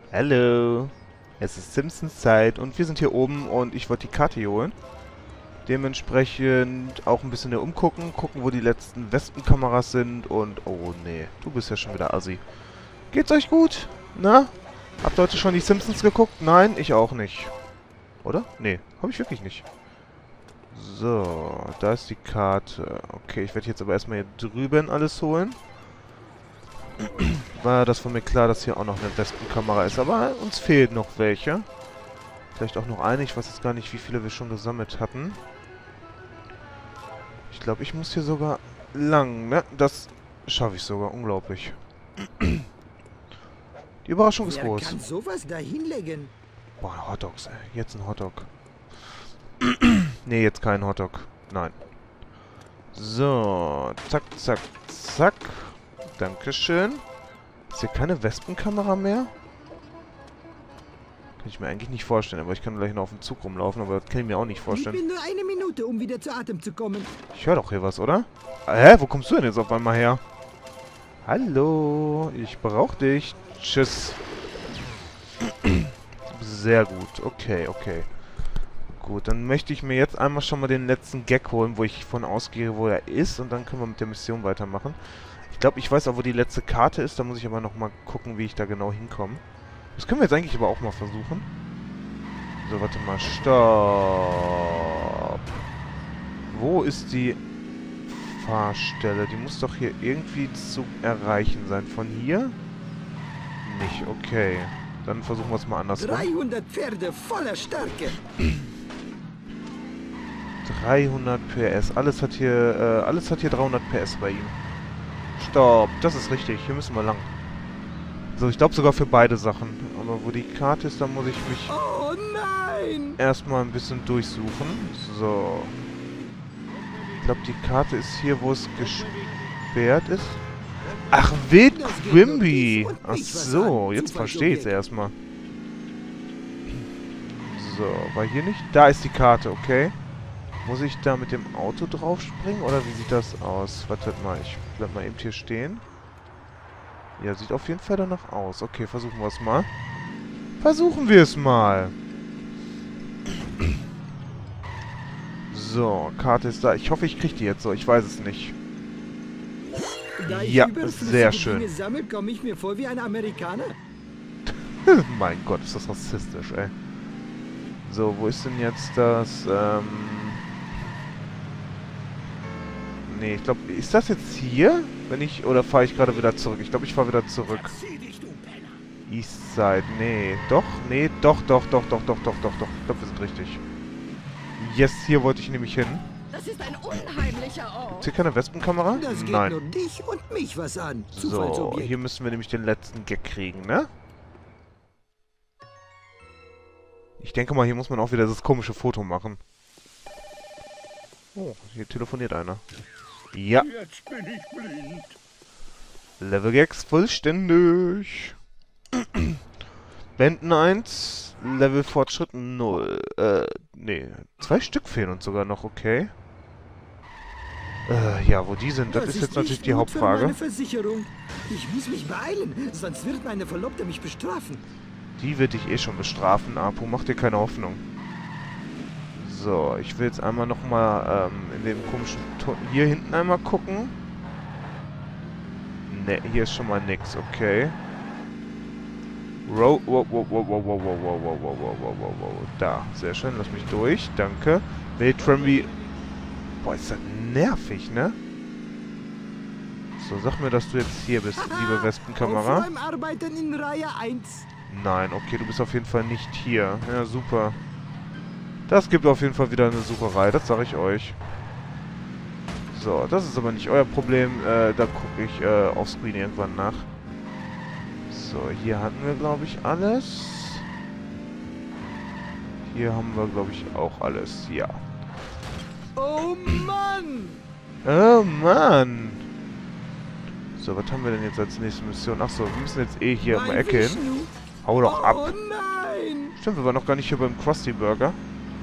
Hallo. Es ist Simpsons Zeit und wir sind hier oben und ich wollte die Karte hier holen. Dementsprechend auch ein bisschen hier umgucken, gucken, wo die letzten Wespenkameras sind und... Oh, nee. Du bist ja schon wieder assi. Geht's euch gut? Na? Habt ihr heute schon die Simpsons geguckt? Nein, ich auch nicht. Oder? Nee, habe ich wirklich nicht. So, da ist die Karte. Okay, ich werde jetzt aber erstmal hier drüben alles holen. War das von mir klar, dass hier auch noch eine Wespenkamera ist, aber uns fehlen noch welche. Vielleicht auch noch eine, ich weiß jetzt gar nicht, wie viele wir schon gesammelt hatten. Ich glaube, ich muss hier sogar lang, ne? Das schaffe ich sogar, unglaublich. Die Überraschung ist groß. Wer kann sowas da hinlegen? Boah, Hotdogs, ey. Jetzt ein Hotdog. Nee, jetzt kein Hotdog. Nein. So, zack, zack, zack. Dankeschön. Ist hier keine Wespenkamera mehr? Kann ich mir eigentlich nicht vorstellen, aber ich kann gleich noch auf dem Zug rumlaufen, aber das kann ich mir auch nicht vorstellen. Gib mir nur eine Minute, um wieder zu Atem zu kommen. Ich höre doch hier was, oder? Hä? Wo kommst du denn jetzt auf einmal her? Hallo, ich brauche dich. Tschüss. Sehr gut. Okay, okay. Gut, dann möchte ich mir jetzt einmal schon mal den letzten Gag holen, wo ich von ausgehe, wo er ist. Und dann können wir mit der Mission weitermachen. Ich glaube, ich weiß auch, wo die letzte Karte ist. Da muss ich aber nochmal gucken, wie ich da genau hinkomme. Das können wir jetzt eigentlich aber auch mal versuchen. So, warte mal. Stopp. Wo ist die Fahrstelle? Die muss doch hier irgendwie zu erreichen sein. Von hier? Nicht, okay. Dann versuchen wir es mal andersrum. 300 Pferde voller Stärke. 300 PS. Alles hat hier 300 PS bei ihm. Stopp. Das ist richtig. Hier müssen wir lang. So, ich glaube sogar für beide Sachen. Aber wo die Karte ist, da muss ich mich Oh nein! erstmal ein bisschen durchsuchen. So. Ich glaube, die Karte ist hier, wo es gesperrt ist. Ach, Wild Quimby. Ach so, jetzt verstehe ich es erstmal. So, war hier nicht? Da ist die Karte, okay. Muss ich da mit dem Auto drauf springen oder wie sieht das aus? Wartet mal, ich bleib mal eben hier stehen. Ja, sieht auf jeden Fall danach aus. Okay, versuchen wir es mal. Versuchen wir es mal. So, Karte ist da. Ich hoffe, ich kriege die jetzt so. Ich weiß es nicht. Da ich Ja, überflüssige sehr schön. Dinge sammle, komme ich mir vor wie ein Amerikaner. Mein Gott, ist das rassistisch, ey. So, wo ist denn jetzt das, Nee, ich glaube, ist das jetzt hier? Wenn ich, oder fahre ich gerade wieder zurück? Ich glaube, ich fahre wieder zurück. Eastside, nee. Doch, nee, doch. Ich glaube, wir sind richtig. Yes, hier wollte ich nämlich hin. Das ist ein unheimlicher Ist Ort. hier keine Wespenkamera? Das geht Nein. nur dich und mich was an. So, Zufallsobjekt. hier müssen wir nämlich den letzten Gag kriegen, ne? Ich denke mal, hier muss man auch wieder das komische Foto machen. Oh, hier telefoniert einer. Ja. Jetzt bin ich blind. Level Gags vollständig. Bänden 1, Level Fortschritt 0. Nee, 2 Stück fehlen uns sogar noch, okay. Ja, wo die sind, das ist jetzt natürlich nicht die gut für Hauptfrage. meine Versicherung. Ich muss mich beeilen, sonst wird meine Verlobte mich bestrafen. Die wird dich eh schon bestrafen, Apu, mach dir keine Hoffnung. So, ich will jetzt einmal nochmal in dem komischen... Hier hinten einmal gucken. Ne, hier ist schon mal nix, okay. Wow. Da, sehr schön, lass mich durch, danke. Wildtramby. Boah, ist das nervig, ne? So, sag mir, dass du jetzt hier bist, liebe Wespenkamera. Arbeiten in Reihe 1. Nein, okay, du bist auf jeden Fall nicht hier. Ja, super. Das gibt auf jeden Fall wieder eine Sucherei, das sage ich euch. So, das ist aber nicht euer Problem. Da gucke ich offscreen irgendwann nach. So, hier hatten wir, glaube ich, alles. Hier haben wir, glaube ich, auch alles. Ja. Oh Mann! Oh, Mann! So, was haben wir denn jetzt als nächste Mission? Achso, wir müssen jetzt eh hier um die Ecke hin. Hau doch ab! Oh nein! Stimmt, wir waren noch gar nicht hier beim Krusty Burger.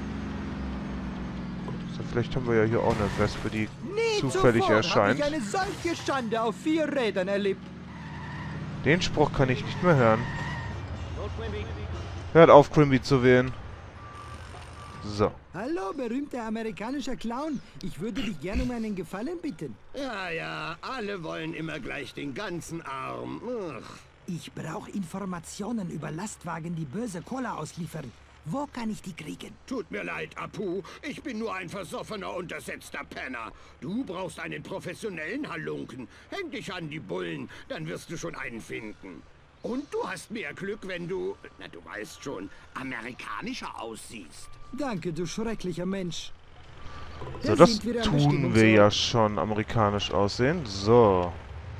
So, vielleicht haben wir ja hier auch eine Wespe, die zufällig erscheint. Habe ich eine solche Schande auf 4 Rädern erlebt. Den Spruch kann ich nicht mehr hören. Hört auf, Quimby zu wählen. So. Hallo, berühmter amerikanischer Clown. Ich würde dich gerne um einen Gefallen bitten. Ja, ja, alle wollen immer gleich den ganzen Arm. Ach. Ich brauche Informationen über Lastwagen, die böse Cola ausliefern. Wo kann ich die kriegen? Tut mir leid, Apu. Ich bin nur ein versoffener, untersetzter Penner. Du brauchst einen professionellen Halunken. Häng dich an die Bullen, dann wirst du schon einen finden. Und du hast mehr Glück, wenn du, na du weißt schon, amerikanischer aussiehst. Danke, du schrecklicher Mensch. So, das tun wir ja schon, amerikanisch aussehen. So.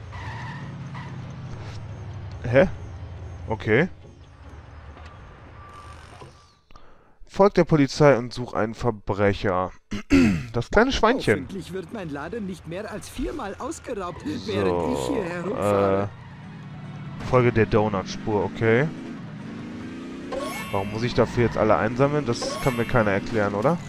Hä? Okay. Folg der Polizei und such einen Verbrecher. Das kleine Schweinchen. Hoffentlich wird mein Laden nicht mehr als 4-mal ausgeraubt, während ich hier herumfahre. Folge der Donutspur, okay. Warum muss ich dafür jetzt alle einsammeln? Das kann mir keiner erklären, oder?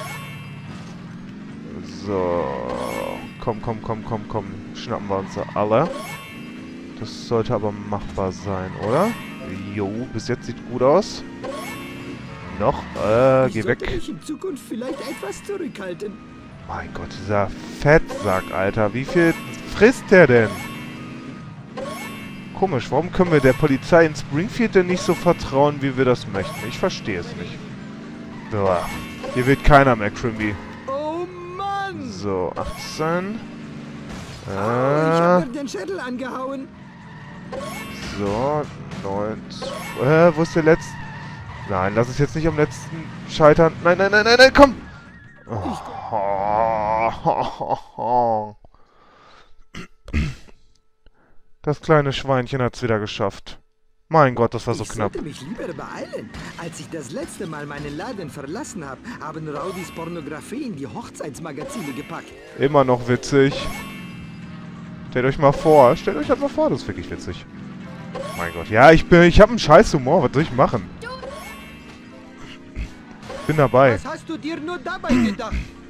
So. Komm. Schnappen wir uns alle. Das sollte aber machbar sein, oder? Jo, bis jetzt sieht gut aus. Noch? Geh weg. Ich sollte mich in Zukunft vielleicht etwas zurückhalten. Mein Gott, dieser Fettsack, Alter. Wie viel frisst der denn? Komisch, warum können wir der Polizei in Springfield denn nicht so vertrauen, wie wir das möchten? Ich verstehe es nicht. Boah. Hier wird keiner mehr, Quimby. Oh Mann! So, 18. Ich habe mir den Schädel angehauen. So, 19. Wo ist der letzte? Nein, lass es jetzt nicht am letzten scheitern. Nein, komm! Oh. Das kleine Schweinchen hat's wieder geschafft. Mein Gott, das war so knapp. Ich sollte mich lieber beeilen. Als ich das letzte Mal meinen Laden verlassen habe, haben Rowdys Pornografie in die Hochzeitsmagazine gepackt. Immer noch witzig. Stellt euch mal vor, das ist wirklich witzig. Mein Gott, ja, ich habe einen scheiß Humor, was soll ich machen? Ich bin dabei. Was hast du dir nur dabei gedacht?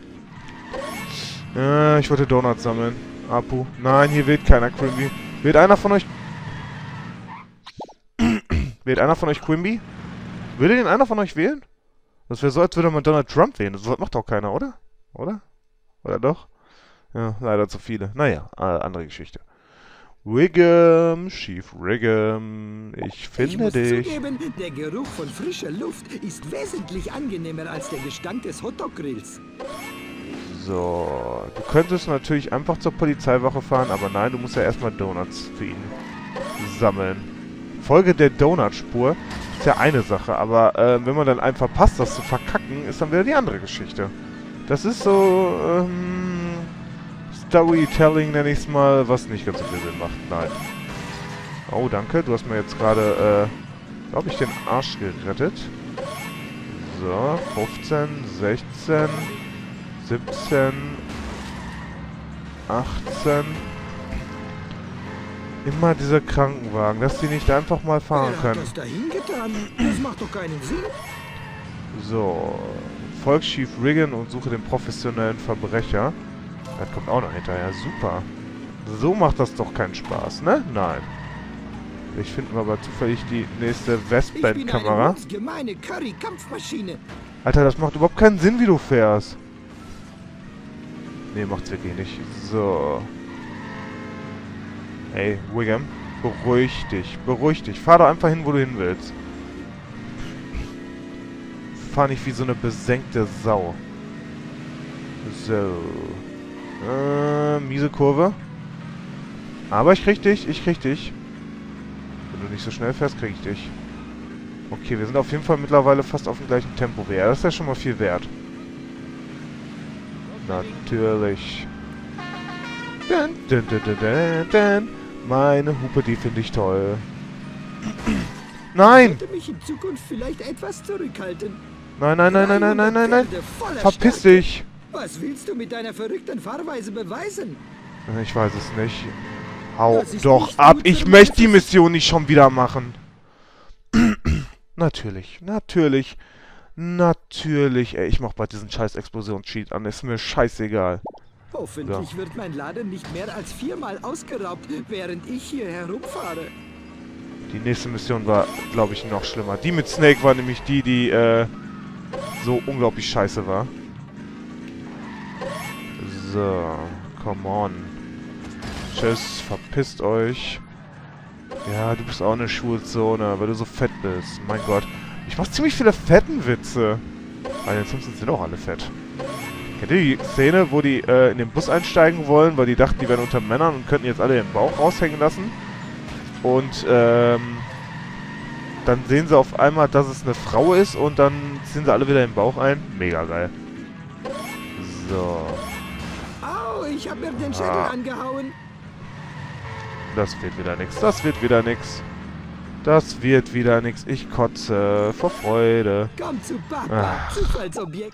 Ich wollte Donuts sammeln. Apu. Nein, hier wählt keiner Quimby. Wählt einer von euch... Wählt einer von euch Quimby? Würde den einer von euch wählen? Das wäre so, als würde man Donald Trump wählen. Das macht doch keiner, oder? Oder? Oder doch? Ja, leider zu viele. Naja, andere Geschichte. Wiggum, Chief Wiggum, ich finde dich. Ich muss zugeben, der Geruch von frischer Luft ist wesentlich angenehmer als der Gestank des Hotdog-Grills. So, du könntest natürlich einfach zur Polizeiwache fahren, aber nein, du musst ja erstmal Donuts für ihn sammeln. Folge der Donutspur ist ja eine Sache, aber wenn man dann einen verpasst, das zu verkacken, ist dann wieder die andere Geschichte. Das ist so, Storytelling nenne ich es mal, was nicht ganz so viel Sinn macht. Nein. Oh, danke. Du hast mir jetzt gerade, glaube ich, den Arsch gerettet. So, 15, 16, 17, 18. Immer diese Krankenwagen, dass die nicht einfach mal fahren können. Was dahin getan? Das macht doch keinen Sinn. So, folg Chief Wiggum und suche den professionellen Verbrecher. Das kommt auch noch hinterher. Super. So macht das doch keinen Spaß, ne? Nein. Ich finde mal aber zufällig die nächste Westband-Kamera. Ich bin eine gemeine Curry-Kampfmaschine. Alter, das macht überhaupt keinen Sinn, wie du fährst. Nee, macht's wirklich nicht. So. Ey, Wiggum, beruhig dich. Beruhig dich. Fahr doch einfach hin, wo du hin willst. Fahr nicht wie so eine besenkte Sau. So. Miese Kurve. Aber ich krieg dich, Wenn du nicht so schnell fährst, krieg ich dich. Okay, wir sind auf jeden Fall mittlerweile fast auf dem gleichen Tempo wie er. Das ist ja schon mal viel wert. Natürlich. Meine Hupe, die finde ich toll. Nein! Ich sollte mich in Zukunft vielleicht etwas zurückhalten. Nein. Verpiss dich! Was willst du mit deiner verrückten Fahrweise beweisen? Ich weiß es nicht. Hau doch ab! Ich möchte die Mission nicht schon wieder machen. Natürlich. Ey, ich mach bald diesen scheiß Explosions-Cheat an. Ist mir scheißegal. Hoffentlich wird mein Laden nicht mehr als 4-mal ausgeraubt, während ich hier herumfahre. Die nächste Mission war, glaube ich, noch schlimmer. Die mit Snake war nämlich die so unglaublich scheiße war. So, come on. Tschüss, verpisst euch. Ja, du bist auch eine Schulzone, weil du so fett bist. Mein Gott. Ich mach ziemlich viele fetten Witze. Weil die Simpsons sind auch alle fett. Kennt ihr die Szene, wo die in den Bus einsteigen wollen, weil die dachten, die wären unter Männern und könnten jetzt alle den Bauch raushängen lassen? Und dann sehen sie auf einmal, dass es eine Frau ist und dann ziehen sie alle wieder den Bauch ein. Mega geil. So. Au, ich hab mir den Schädel angehauen. Das wird wieder nix. Das wird wieder nix. Das wird wieder nix. Ich kotze vor Freude. Komm zu Papa, Zufallsobjekt.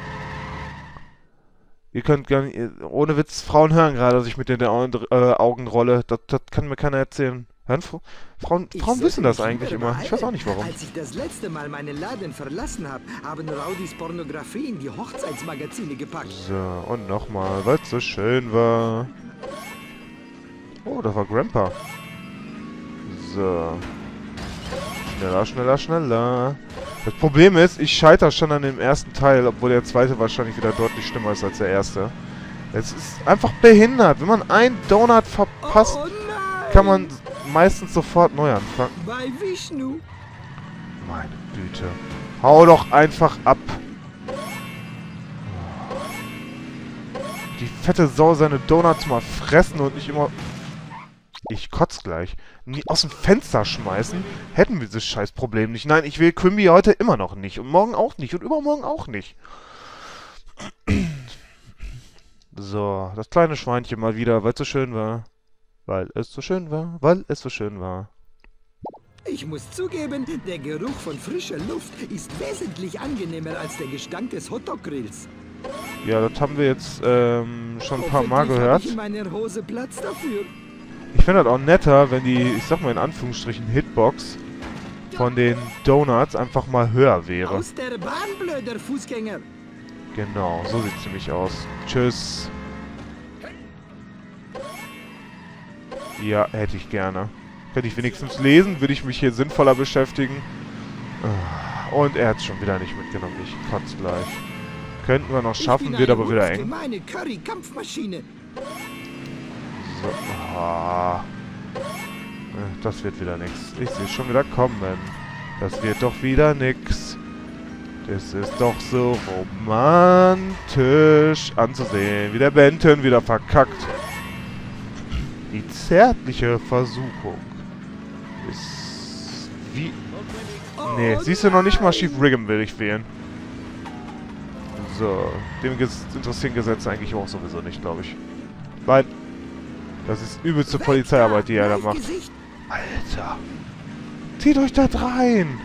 Ihr könnt gar nicht... Ohne Witz, Frauen hören gerade, dass ich mit den Augen rolle. Das kann mir keiner erzählen. Hören Frauen wissen das eigentlich immer. Ich weiß auch nicht warum. Als ich das letzte Mal meinen Laden verlassen habe, haben Raudis Pornografie in die Hochzeitsmagazine gepackt. So, und nochmal, weil es so schön war. Oh, da war Grandpa. So. Schneller, schneller, schneller. Das Problem ist, ich scheitere schon an dem ersten Teil, obwohl der zweite wahrscheinlich wieder deutlich schlimmer ist als der erste. Es ist einfach behindert. Wenn man einen Donut verpasst, kann man meistens sofort neu anfangen. Bei Vishnu. Meine Güte. Hau doch einfach ab. Die fette Sau seine Donuts mal fressen und nicht immer... Ich kotz gleich. Nie aus dem Fenster schmeißen, hätten wir dieses scheiß Problem nicht. Nein, ich will Quimby heute immer noch nicht. Und morgen auch nicht. Und übermorgen auch nicht. So, das kleine Schweinchen mal wieder, weil es so schön war. Weil es so schön war. Weil es so schön war. Ich muss zugeben, der Geruch von frischer Luft ist wesentlich angenehmer als der Gestank des Hotdog-Grills. Ja, das haben wir jetzt schon ein paar Mal gehört. Ich in meiner Hose Platz dafür. Ich finde das auch netter, wenn die, ich sag mal in Anführungsstrichen, Hitbox von den Donuts einfach mal höher wäre. Aus der Bahn, blöder Fußgänger. Genau, so sieht's nämlich aus. Tschüss. Ja, hätte ich gerne. Könnte ich wenigstens lesen, würde ich mich hier sinnvoller beschäftigen. Und er hat's schon wieder nicht mitgenommen. Ich kotze gleich. Könnten wir noch schaffen, wird aber wieder eng. Meine Curry-Kampfmaschine. So. Ah. Das wird wieder nix. Ich sehe schon wieder kommen. Das wird doch wieder nix. Das ist doch so romantisch anzusehen, wie der Benton wieder verkackt. Die zärtliche Versuchung ist wie... Nee, siehst du noch nicht mal Chief Wiggum will ich wählen. So, dem interessieren Gesetze eigentlich auch sowieso nicht, glaube ich. Weil, das ist übelste Polizeiarbeit, die er da macht. Alter, zieht euch da rein!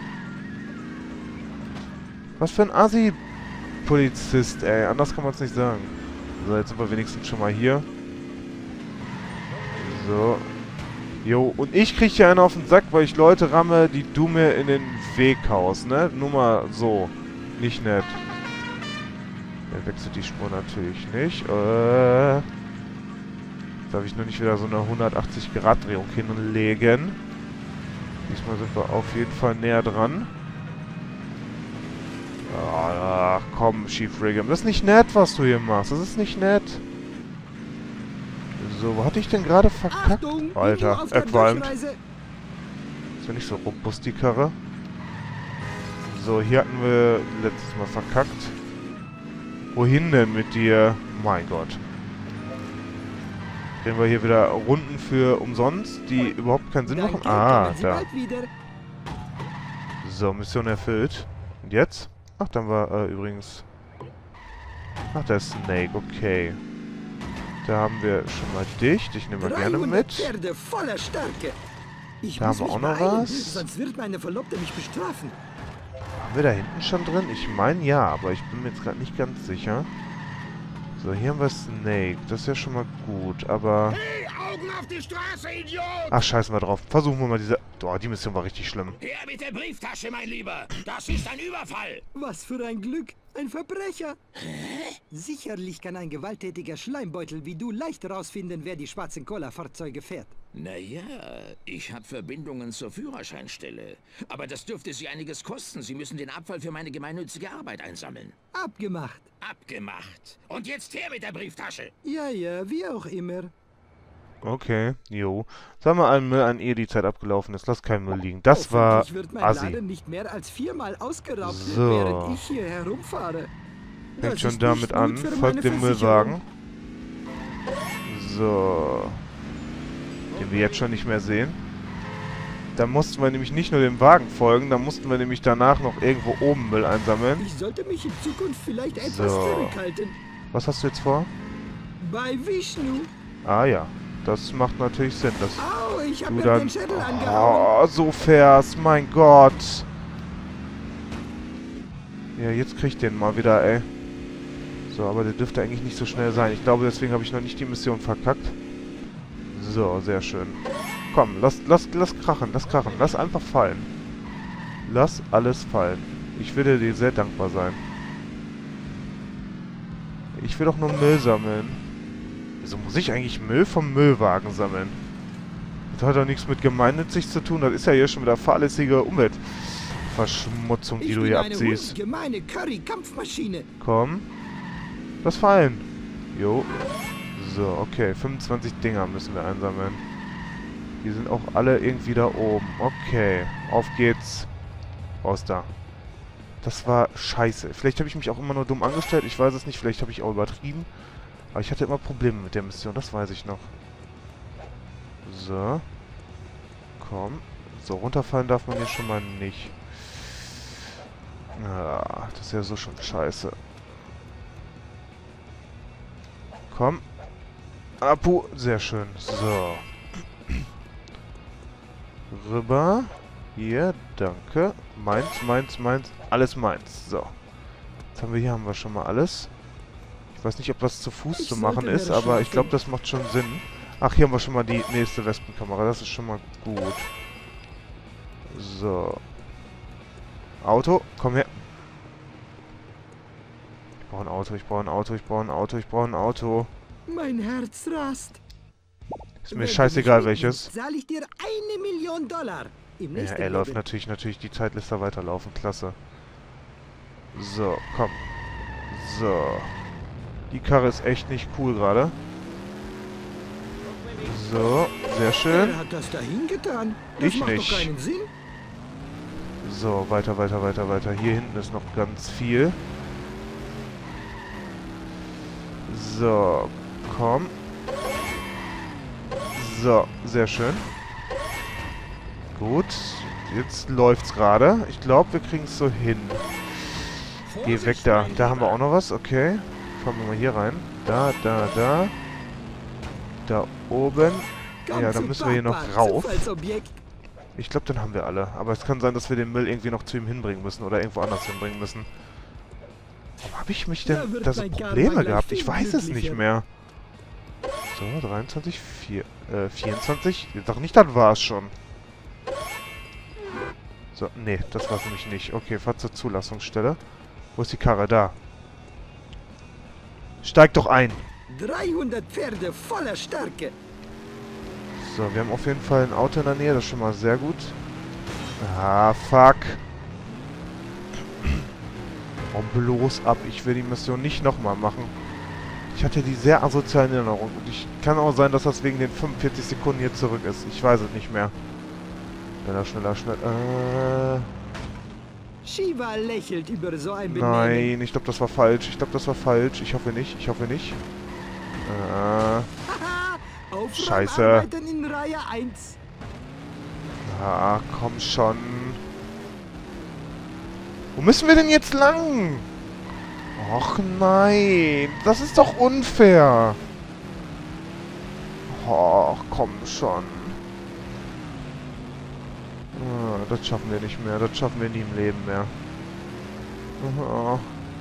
Was für ein Assi-Polizist, ey. Anders kann man es nicht sagen. So, jetzt sind wir wenigstens schon mal hier. So. Jo, und ich krieg hier einen auf den Sack, weil ich Leute ramme, die du mir in den Weg haust, ne? Nur mal so. Nicht nett. Der wechselt die Spur natürlich nicht. Darf ich nur nicht wieder so eine 180-Grad-Drehung hinlegen. Diesmal sind wir auf jeden Fall näher dran. Ach, komm, Chief Wiggum. Das ist nicht nett, was du hier machst. Das ist nicht nett. So, wo hatte ich denn gerade verkackt? Achtung, Alter, erqualmt. Ist ja nicht so robust, die Karre. So, hier hatten wir letztes Mal verkackt. Wohin denn mit dir? Mein Gott. Drehen wir hier wieder Runden für umsonst, die überhaupt keinen Sinn machen? Ah, da. So, Mission erfüllt. Und jetzt? Ach, dann war übrigens... Ach, der ist Snake, okay. Da haben wir schon mal dich. Dich nehmen wir gerne mit. Da haben wir auch noch was. Sonst wird meine Verlobte mich bestrafen. Haben wir da hinten schon drin? Ich meine ja, aber ich bin mir jetzt gerade nicht ganz sicher. So, hier haben wir Snake. Das ist ja schon mal gut, aber... Hey, Augen auf die Straße, Idiot! Ach, scheißen wir drauf. Versuchen wir mal diese Oh, die Mission war richtig schlimm. Her mit der Brieftasche, mein Lieber. Das ist ein Überfall. Was für ein Glück. Ein Verbrecher. Sicherlich kann ein gewalttätiger Schleimbeutel wie du leicht herausfinden, wer die schwarzen Cola-Fahrzeuge fährt. Naja, ich habe Verbindungen zur Führerscheinstelle. Aber das dürfte Sie einiges kosten. Sie müssen den Abfall für meine gemeinnützige Arbeit einsammeln. Abgemacht. Abgemacht. Und jetzt her mit der Brieftasche. Ja, ja, wie auch immer. Okay, jo. Sag mal allen Müll an, ehe die Zeit abgelaufen ist. Lass keinen Müll liegen. Das war Hoffentlich wird mein assi. Laden nicht mehr als 4-mal ausgeraubt, So. während ich hier herumfahre. Fängt Das schon ist damit nicht an. gut für Folgt meine dem Versicherung. Müllwagen. So. Den wir jetzt schon nicht mehr sehen. Da mussten wir nämlich nicht nur dem Wagen folgen, da mussten wir nämlich danach noch irgendwo oben Müll einsammeln. Ich sollte mich in Zukunft vielleicht etwas So. zurückhalten. Was hast du jetzt vor? Bei Vishnu. Ah ja, das macht natürlich Sinn, dass Au, ich habe du mir dann den Schädel angehauen. oh, so fährst. Mein Gott. Ja, jetzt krieg ich den mal wieder, ey. So, aber der dürfte eigentlich nicht so schnell sein. Ich glaube, deswegen habe ich noch nicht die Mission verkackt. So, sehr schön. Komm, lass krachen, lass krachen. Lass einfach fallen. Lass alles fallen. Ich würde dir sehr dankbar sein. Ich will doch nur Müll sammeln. Wieso muss ich eigentlich Müll vom Müllwagen sammeln? Das hat doch nichts mit gemeinnützig zu tun. Das ist ja hier schon wieder fahrlässige Umweltverschmutzung, die Ich du bin hier eine abziehst. gemeine Curry-Kampfmaschine. Komm. Lass fallen. Jo. So, okay. 25 Dinger müssen wir einsammeln. Die sind auch alle irgendwie da oben. Okay. Auf geht's. Raus da. Das war scheiße. Vielleicht habe ich mich auch immer nur dumm angestellt. Ich weiß es nicht. Vielleicht habe ich auch übertrieben. Aber ich hatte immer Probleme mit der Mission. Das weiß ich noch. So. Komm. So, runterfallen darf man hier schon mal nicht. Ah, das ist ja so schon scheiße. Komm. Apu. Sehr schön. So. Rüber. Hier. Danke. Meins, meins, meins. Alles meins. So. Jetzt haben wir schon mal alles. Ich weiß nicht, ob das zu Fuß Ich zu machen sollte ist, mehr aber ich schlafen. glaube, das macht schon Sinn. Ach, hier haben wir schon mal die nächste Wespenkamera. Das ist schon mal gut. So. Auto. Komm her. Ich brauche ein Auto, ich brauche ein Auto, ich brauche ein Auto, ich brauche ein Auto. Mein Herz rast. Ist mir scheißegal welches. Zahle ich dir $1 Million. Im Ja, nächsten er läuft Level. natürlich die Zeit lässt er weiterlaufen. Klasse. So, komm. So. Die Karre ist echt nicht cool gerade. So, sehr schön. Wer hat das dahin getan? Das Ich macht nicht. doch keinen Sinn. So, weiter, weiter, weiter, weiter. Hier hinten ist noch ganz viel. So, komm. So, sehr schön. Gut, jetzt läuft's gerade. Ich glaube, wir kriegen es so hin. Geh weg da. Da haben wir auch noch was. Okay. Fahren wir mal hier rein. Da, da, da. Da oben. Komm Ja, dann zu müssen wir hier noch Papa, rauf. Zufallsobjekt. Ich glaube, dann haben wir alle. Aber es kann sein, dass wir den Müll irgendwie noch zu ihm hinbringen müssen oder irgendwo anders hinbringen müssen. Warum habe ich mich Da denn wird da so mein Karma Probleme gleich gehabt? Ich viel weiß es nicht glücklicher. mehr. So, 23, 24. Doch nicht, das war's schon. So, nee, das war's nämlich nicht. Okay, fahr zur Zulassungsstelle. Wo ist die Karre? Da. Steig doch ein. 300 Pferde voller Stärke. So, wir haben auf jeden Fall ein Auto in der Nähe. Das ist schon mal sehr gut. Ah, fuck. Oh, bloß ab. Ich will die Mission nicht nochmal machen. Ich hatte die sehr asozialen Erinnerungen. Und ich kann auch sein, dass das wegen den 45 Sekunden hier zurück ist. Ich weiß es nicht mehr. Schneller, schneller, schneller. Shiva lächelt über so ein Benehmen. Nein, ich glaube, das war falsch. Ich glaube, das war falsch. Ich hoffe nicht. Ich hoffe nicht. Haha, Scheiße. Aufräumarbeiten in Reihe 1. Ah, komm schon. Wo müssen wir denn jetzt lang? Och nein, das ist doch unfair. Och, komm schon. Ah, das schaffen wir nicht mehr. Das schaffen wir nie im Leben mehr. Oh.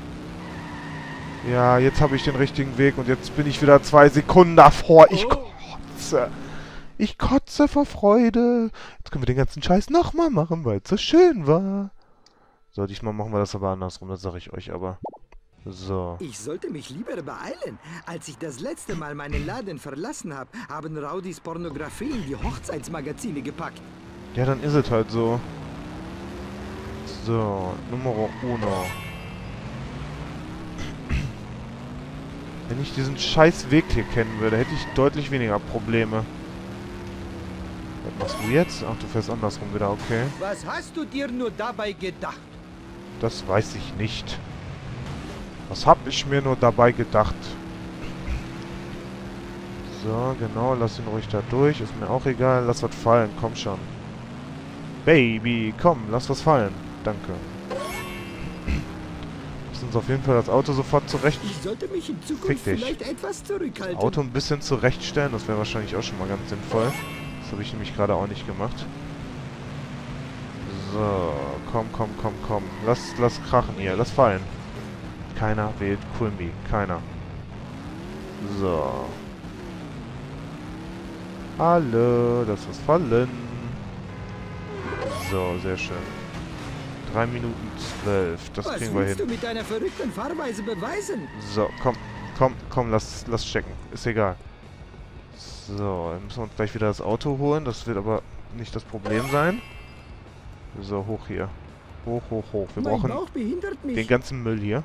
Ja, jetzt habe ich den richtigen Weg und jetzt bin ich wieder 2 Sekunden davor. Ich kotze. Ich kotze vor Freude. Jetzt können wir den ganzen Scheiß nochmal machen, weil es so schön war. So, diesmal machen wir das aber andersrum, das sage ich euch aber. So. Ich sollte mich lieber beeilen. Als ich das letzte Mal meinen Laden verlassen habe, haben Rowdys Pornografie in die Hochzeitsmagazine gepackt. Ja, dann ist es halt so. So, Numero uno. Wenn ich diesen scheiß Weg hier kennen würde, hätte ich deutlich weniger Probleme. Was machst du jetzt? Ach, du fährst andersrum wieder, okay. Was hast du dir nur dabei gedacht? Das weiß ich nicht. Was hab ich mir nur dabei gedacht? So, genau, lass ihn ruhig da durch. Ist mir auch egal. Lass was fallen, komm schon. Baby, komm, lass was fallen. Danke. Lass uns auf jeden Fall das Auto sofort zurecht... Ich sollte mich in Fick Zukunft dich. vielleicht etwas zurückhalten. Das Auto ein bisschen zurechtstellen. Das wäre wahrscheinlich auch schon mal ganz sinnvoll. Das habe ich nämlich gerade auch nicht gemacht. So, komm, komm, komm, komm. Lass krachen hier. Lass fallen. Keiner wählt Kulmi. Keiner. So. Alle, lass was fallen. So, sehr schön. 3 Minuten 12. Das kriegen wir Was willst hin. du mit deiner verrückten Fahrweise beweisen? So, komm, lass checken. Ist egal. So, dann müssen wir uns gleich wieder das Auto holen. Das wird aber nicht das Problem sein. So, hoch hier. Hoch, hoch, hoch. Wir Mein brauchen Bauch behindert mich. den ganzen Müll hier.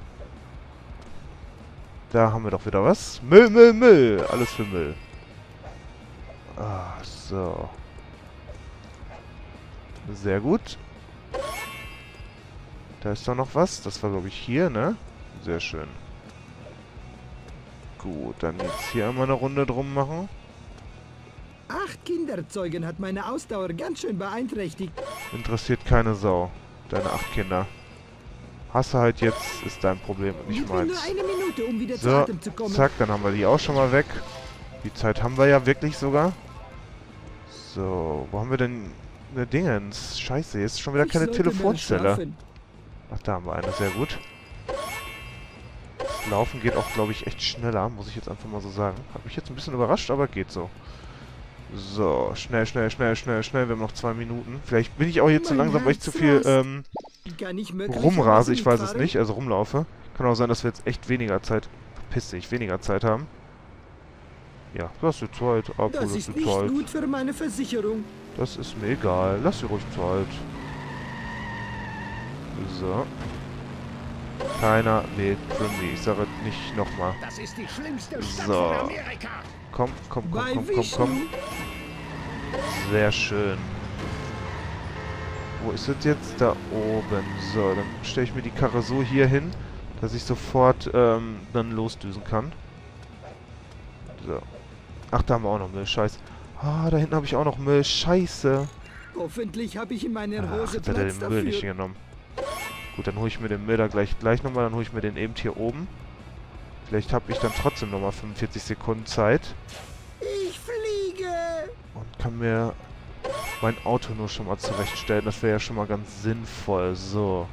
Da haben wir doch wieder was. Müll, Müll, Müll. Alles für Müll. Ah, so. Sehr gut. Da ist doch noch was. Das war, glaube ich, hier, ne? Sehr schön. Gut, dann jetzt hier einmal eine Runde drum machen. 8 Kinder zeugen hat meine Ausdauer ganz schön beeinträchtigt. Interessiert keine Sau. Deine 8 Kinder. Hast du halt jetzt, ist dein Problem und nicht Gib mir nur meins. eine Minute, um wieder zu So, Atem zu kommen. zack, dann haben wir die auch schon mal weg. Die Zeit haben wir ja wirklich sogar. So, wo haben wir denn eine Dingens? Scheiße, jetzt ist schon wieder Ich keine sollte mehr Telefonzelle. schlafen. Ach, da haben wir eine, sehr gut. Das Laufen geht auch, glaube ich, echt schneller, muss ich jetzt einfach mal so sagen. Hat mich jetzt ein bisschen überrascht, aber geht so. So, schnell, schnell, schnell, schnell, schnell. Wir haben noch 2 Minuten. Vielleicht bin ich auch jetzt zu Mein langsam, weil ich zu Herz viel rast. Kann ich möglicherweise rumrase. Ich weiß es mitfahren? nicht, also rumlaufe. Kann auch sein, dass wir jetzt echt weniger Zeit, verpiss dich, weniger Zeit haben. Ja, lass dir Zeit. Ah, cool, Das lass ist dir nicht Zeit. gut für meine Versicherung. Das ist mir egal. Lass dir ruhig Zeit. So. Keiner wählt Grimby. Ich sage nicht nochmal. Das ist die schlimmste Stadt So. von Amerika. Komm, komm, komm, Bei komm, komm, Vishnu. komm. Sehr schön. Wo ist es jetzt? Da oben. So, dann stelle ich mir die Karre so hier hin, dass ich sofort dann losdüsen kann. So. Ach, da haben wir auch noch Müll. Scheiße. Ah, da hinten habe ich auch noch Müll. Scheiße. Hoffentlich habe ich in meiner Ach, Hose jetzt hat er Platz den Müll nicht dafür. genommen. Gut, dann hole ich mir den Müll da gleich nochmal. Dann hole ich mir den eben hier oben. Vielleicht habe ich dann trotzdem nochmal 45 Sekunden Zeit. Ich fliege. Und kann mir mein Auto nur schon mal zurechtstellen. Das wäre ja schon mal ganz sinnvoll. So.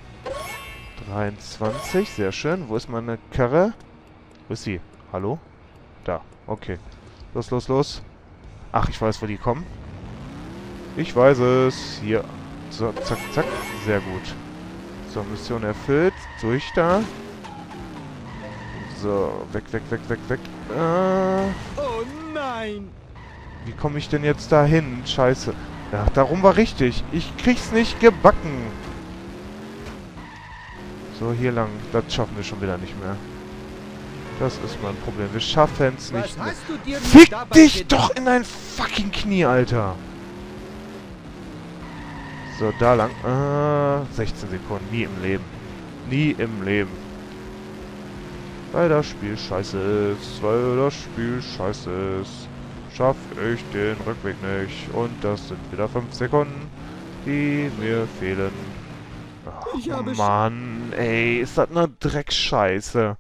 23, sehr schön. Wo ist meine Karre? Wo ist sie? Hallo? Da, okay. Los, los, los. Ach, ich weiß, wo die kommen. Ich weiß es. Hier. So, zack, zack. Sehr gut. So, Mission erfüllt. Durch da. So, weg, weg, weg, weg, weg. Oh nein. Wie komme ich denn jetzt da hin? Scheiße. Ja, darum war richtig. Ich krieg's nicht gebacken. So, hier lang. Das schaffen wir schon wieder nicht mehr. Das ist mein Problem. Wir schaffen es nicht Was mehr. hast du dir nur Fick dabei dich gedacht? doch in dein fucking Knie, Alter. So, da lang. 16 Sekunden. Nie im Leben. Nie im Leben. Weil das Spiel scheiße ist. Weil das Spiel scheiße ist. Schaff ich den Rückweg nicht. Und das sind wieder 5 Sekunden, die mir fehlen. Ich Ach, habe Mann, ey, ist das eine Dreckscheiße.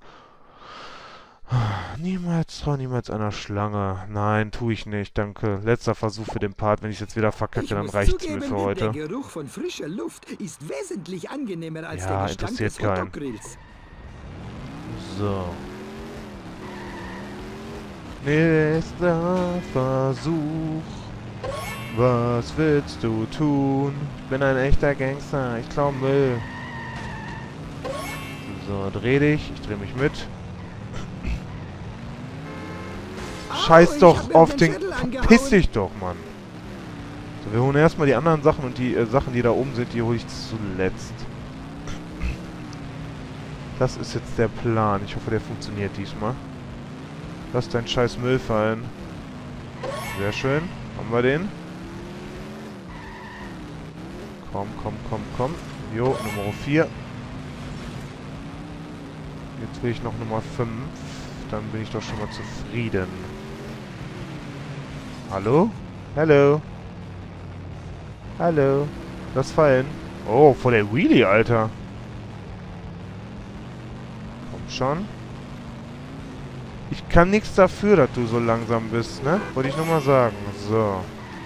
Niemals trau niemals einer Schlange. Nein, tue ich nicht, danke. Letzter Versuch für den Part. Wenn ich jetzt wieder verkacke, dann muss reicht's mir zugeben, für heute. Der Geruch von frischer Luft ist wesentlich angenehmer als Ja, der Gestank interessiert des keinen. Hotdog-Grills. So. Nächster Versuch. Was willst du tun? Ich bin ein echter Gangster. Ich klau Müll. So, dreh dich. Ich dreh mich mit. Scheiß doch auf den... Verpiss dich doch, Mann. So, wir holen erstmal die anderen Sachen und die Sachen, die da oben sind, die hole ich zuletzt. Das ist jetzt der Plan. Ich hoffe, der funktioniert diesmal. Lass deinen scheiß Müll fallen. Sehr schön. Haben wir den? Komm, komm, komm, komm. Jo, Nummer 4. Jetzt will ich noch Nummer 5. Dann bin ich doch schon mal zufrieden. Hallo? Hallo? Hallo? Lass fallen. Oh, vor der Wheelie, Alter. Komm schon. Ich kann nichts dafür, dass du so langsam bist, ne? Wollte ich nur mal sagen. So.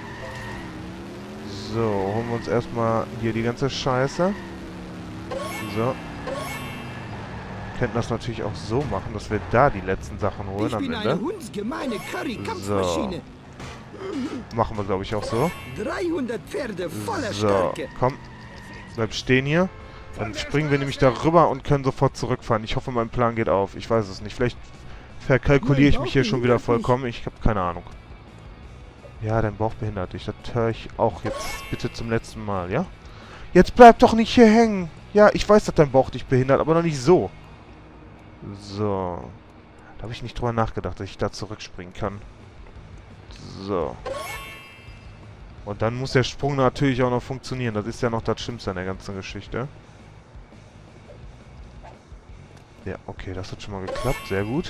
So, holen wir uns erstmal hier die ganze Scheiße. So. Könnten das natürlich auch so machen, dass wir da die letzten Sachen holen am Ende. Ich bin eine hundsgemeine Curry-Kampfmaschine. So. Machen wir, glaube ich, auch so. 300 Pferde voller So, Stärke. komm. Bleib stehen hier. Dann springen wir nämlich da rüber und können sofort zurückfahren. Ich hoffe, mein Plan geht auf. Ich weiß es nicht. Vielleicht verkalkuliere ich mich hier schon wieder vollkommen. Ich habe keine Ahnung. Ja, dein Bauch behindert dich. Das höre ich auch jetzt bitte zum letzten Mal, ja? Jetzt bleib doch nicht hier hängen. Ja, ich weiß, dass dein Bauch dich behindert, aber noch nicht so. So. Da habe ich nicht drüber nachgedacht, dass ich da zurückspringen kann. So. Und dann muss der Sprung natürlich auch noch funktionieren. Das ist ja noch das Schlimmste an der ganzen Geschichte. Ja, okay, das hat schon mal geklappt. Sehr gut.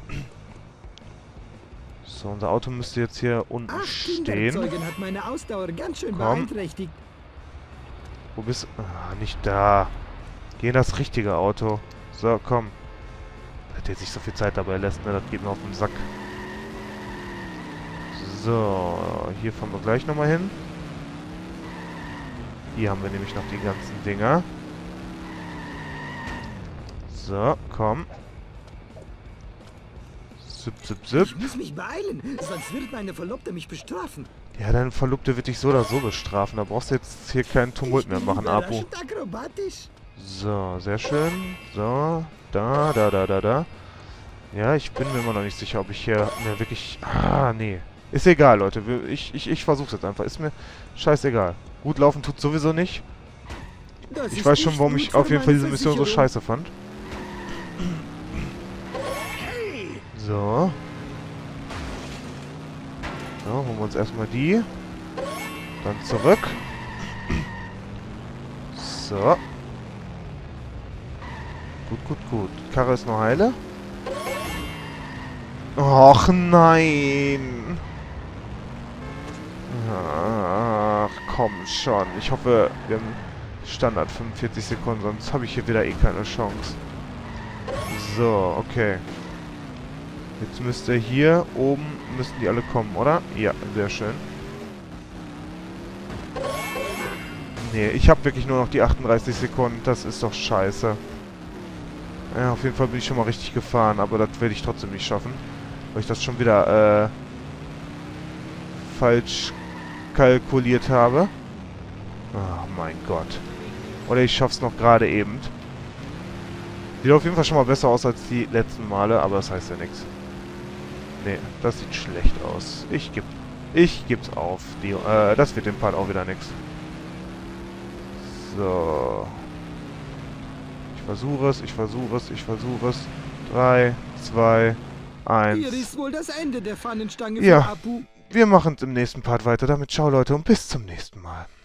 So, unser Auto müsste jetzt hier unten stehen. Hat meine Ausdauer ganz schön Komm. beeinträchtigt. Wo bist du? Ah, nicht da. Geh in das richtige Auto. So, komm. Dass der sich so viel Zeit dabei lässt, ne? Das geht mir auf den Sack. So, hier fahren wir gleich nochmal hin. Hier haben wir nämlich noch die ganzen Dinger. So, komm. Zip, zip, zip. Ich muss mich beeilen, sonst wird meine Verlobte mich bestrafen. Ja, deine Verlobte wird dich so oder so bestrafen. Da brauchst du jetzt hier keinen Tumult mehr machen, Apu. Akrobatisch. So, sehr schön. So, da. Ja, ich bin mir immer noch nicht sicher, ob ich hier mir wirklich... Ah, nee. Ist egal, Leute. Ich versuch's jetzt einfach. Ist mir scheißegal. Gut laufen tut sowieso nicht. Ich weiß schon, warum ich auf jeden Fall diese Mission so scheiße fand. So. So, holen wir uns erstmal die. Dann zurück. So. Gut. Die Karre ist noch heile. Och nein. Ach, komm schon. Ich hoffe, wir haben Standard 45 Sekunden, sonst habe ich hier wieder eh keine Chance. So, okay. Jetzt müsste hier oben, müssten die alle kommen, oder? Ja, sehr schön. Nee, ich habe wirklich nur noch die 38 Sekunden. Das ist doch scheiße. Ja, auf jeden Fall bin ich schon mal richtig gefahren, aber das werde ich trotzdem nicht schaffen. Weil ich das schon wieder, falsch kalkuliert habe. Oh mein Gott. Oder ich schaff's noch gerade eben. Sieht auf jeden Fall schon mal besser aus als die letzten Male, aber das heißt ja nichts. Nee, das sieht schlecht aus. Ich geb's auf. Das wird dem Part auch wieder nichts. So. Ich versuche es. 3, 2, 1. Hier ist wohl das Ende der Pfannenstange ja, für Apu. Wir machen es im nächsten Part weiter. Damit ciao, Leute, und bis zum nächsten Mal.